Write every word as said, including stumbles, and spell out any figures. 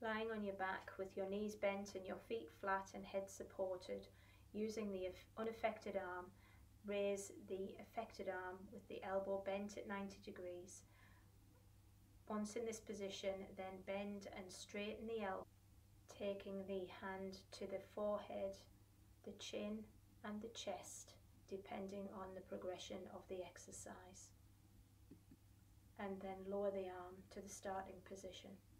Lying on your back with your knees bent and your feet flat and head supported, using the unaffected arm, raise the affected arm with the elbow bent at ninety degrees. Once in this position, then bend and straighten the elbow, taking the hand to the forehead, the chin and the chest, depending on the progression of the exercise. And then lower the arm to the starting position.